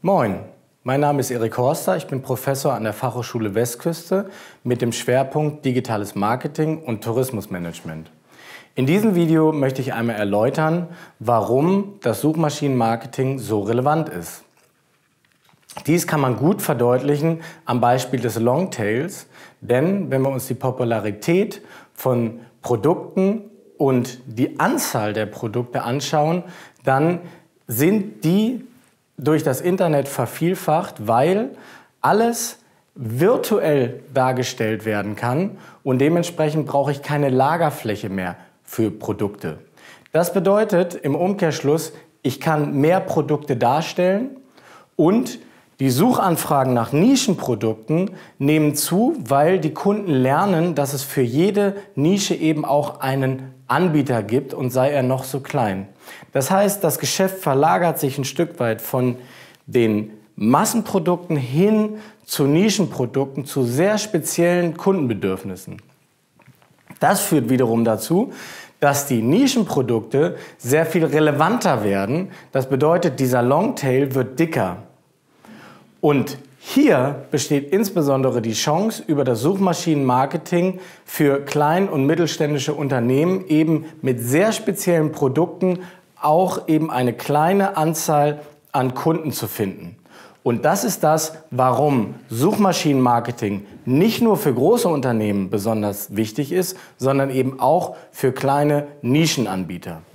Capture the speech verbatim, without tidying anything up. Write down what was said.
Moin, mein Name ist Erik Horster, ich bin Professor an der Fachhochschule Westküste mit dem Schwerpunkt Digitales Marketing und Tourismusmanagement. In diesem Video möchte ich einmal erläutern, warum das Suchmaschinenmarketing so relevant ist. Dies kann man gut verdeutlichen am Beispiel des Longtails, denn wenn wir uns die Popularität von Produkten und die Anzahl der Produkte anschauen, dann sind die durch das Internet vervielfacht, weil alles virtuell dargestellt werden kann und dementsprechend brauche ich keine Lagerfläche mehr für Produkte. Das bedeutet im Umkehrschluss, ich kann mehr Produkte darstellen und die Suchanfragen nach Nischenprodukten nehmen zu, weil die Kunden lernen, dass es für jede Nische eben auch einen Anbieter gibt und sei er noch so klein. Das heißt, das Geschäft verlagert sich ein Stück weit von den Massenprodukten hin zu Nischenprodukten, zu sehr speziellen Kundenbedürfnissen. Das führt wiederum dazu, dass die Nischenprodukte sehr viel relevanter werden. Das bedeutet, dieser Longtail wird dicker. Und hier besteht insbesondere die Chance, über das Suchmaschinenmarketing für klein- und mittelständische Unternehmen eben mit sehr speziellen Produkten auch eben eine kleine Anzahl an Kunden zu finden. Und das ist das, warum Suchmaschinenmarketing nicht nur für große Unternehmen besonders wichtig ist, sondern eben auch für kleine Nischenanbieter.